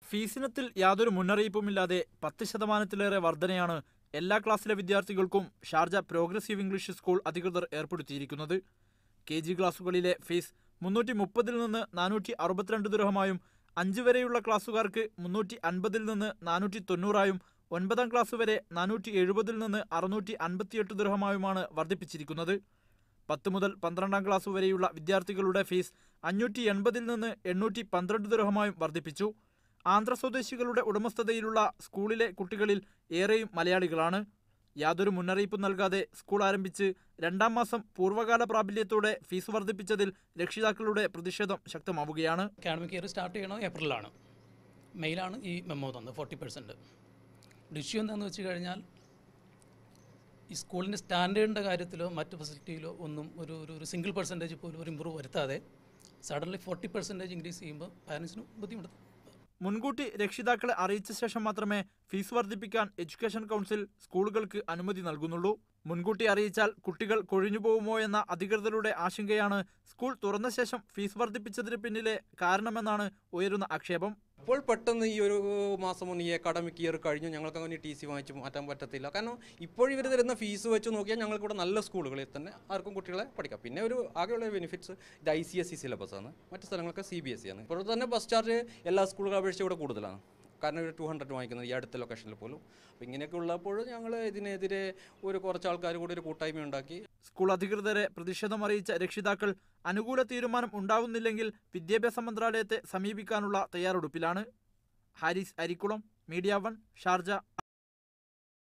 ഫീസിനത്തിൽ യാതൊരു മുന്നറിയിപ്പുമില്ലാതെ 10% വർധനയാണ് എല്ലാ ക്ലാസ്സിലെ വിദ്യാർത്ഥികൾക്കും ഷാർജ പ്രോഗ്രസീവ് ഇംഗ്ലീഷ് സ്കൂൾ അധികൃതർ ഏർപ്പെടുത്തിയിരിക്കുന്നത്. KG ക്ലാസുകളിലെ ഫീസ് 330 നിന്ന് 462 ദിർഹമായും 5 വരെയുള്ള ക്ലാസുകാർക്ക് 350 നിന്ന് 490 9ാം ക്ലാസ് വരെ 470 നിന്ന് 658 ദിർഹമായുമാണ് വർദ്ധിപ്പിച്ചിരിക്കുന്നത്. 10 മുതൽ 12ാം ക്ലാസ് വരെയുള്ള വിദ്യാർത്ഥികളുടെ ഫീസ് 580 നിന്ന് 812 ദിർഹമായും വർദ്ധിപ്പിച്ചു. ആന്ധ്ര സ്വദേശികളുടെ ഉടമസ്ഥതയിലുള്ള സ്കൂളിലെ കുട്ടികളിൽ ഏറെയും മലയാളികളാണ്. യാതൊരു മുന്നറിയിപ്പും നൽകാതെ സ്കൂൾ ആരംഭിച്ച് 2ാം മാസം പൂർവ്വകാല പ്രാബല്യത്തോടെ ഫീസ് വർദ്ധിപ്പിച്ചതിൽ രക്ഷിതാക്കളുടെ പ്രതിഷേധം ശക്തമാവുകയാണ്. അക്കാഡമിക് ഇയർ സ്റ്റാർട്ട് ചെയ്യണത് ഏപ്രിലാണ്. മെയിലാണ് ഈ മെമ്മോ തന്നത് 40%. ഇഷ്യൂ എന്താണെന്ന് വെച്ച് കഴിഞ്ഞാൽ ഈ സ്കൂളിൻ്റെ സ്റ്റാൻഡേർഡിൻ്റെ കാര്യത്തിലോ മറ്റ് ഫെസിലിറ്റിയിലോ ഒന്നും ഒരു സിംഗിൾ പെർസെൻറ്റേജ് പോലും ഒരു ഇമ്പ്രൂവ് വരുത്താതെ സഡൻലി 40% ഇൻക്രീസ് ചെയ്യുമ്പോൾ പാരൻസിന് ബുദ്ധിമുട്ട്. മുൻകൂട്ടി രക്ഷിതാക്കളെ അറിയിച്ച ശേഷം മാത്രമേ ഫീസ് വർദ്ധിപ്പിക്കാൻ എഡ്യൂക്കേഷൻ കൗൺസിൽ സ്കൂളുകൾക്ക് അനുമതി നൽകുന്നുള്ളൂ. മുൻകൂട്ടി അറിയിച്ചാൽ കുട്ടികൾ കൊഴിഞ്ഞുപോകുമോ എന്ന അധികൃതരുടെ ആശങ്കയാണ് സ്കൂൾ തുറന്ന ശേഷം ഫീസ് വർദ്ധിപ്പിച്ചതിന് പിന്നിലെ കാരണമെന്നാണ് ഉയരുന്ന ആക്ഷേപം. ഇപ്പോൾ പെട്ടെന്ന് ഈ ഒരു മാസം മുന്നേ ഈ അക്കാഡമിക് ഇയർ കഴിഞ്ഞു ഞങ്ങൾക്ക് അങ്ങനെ TC വാങ്ങിച്ച് മാറ്റാൻ പറ്റത്തില്ല. കാരണം ഇപ്പോൾ ഇവർ തരുന്ന ഫീസ് വെച്ച് നോക്കിയാൽ ഞങ്ങൾക്കിവിടെ നല്ല സ്കൂളുകളിൽ തന്നെ ആർക്കും കുട്ടികളെ പഠിക്കാം. പിന്നെ ഒരു ആകെയുള്ള ബെനിഫിറ്റ്സ് ഇത് ICSE സിലബസാണ്, മറ്റ് സ്ഥലങ്ങളൊക്കെ CBSE ആണ്. ഇപ്പോൾ തന്നെ ബസ് ചാർജ് എല്ലാ സ്കൂളുകളെ അപേക്ഷിച്ച് ഇവിടെ കൂടുതലാണ്. കാരണം ഒരു 200 വാങ്ങിക്കുന്നത് ഈ അടുത്ത ലൊക്കേഷനിൽ പോലും. അപ്പോൾ ഇങ്ങനെയൊക്കെ ഉള്ളപ്പോൾ ഞങ്ങൾ ഇതിനെതിരെ കുറച്ച് ആൾക്കാർ കൂടി ഒരു കൂട്ടായ്മ ഉണ്ടാക്കി. സ്കൂൾ അധികൃതരെ പ്രതിഷേധം അറിയിച്ച രക്ഷിതാക്കൾ അനുകൂല തീരുമാനം ഉണ്ടാവുന്നില്ലെങ്കിൽ വിദ്യാഭ്യാസ മന്ത്രാലയത്തെ സമീപിക്കാനുള്ള തയ്യാറെടുപ്പിലാണ്. Haris Arikkulam, MediaOne, Sharjah.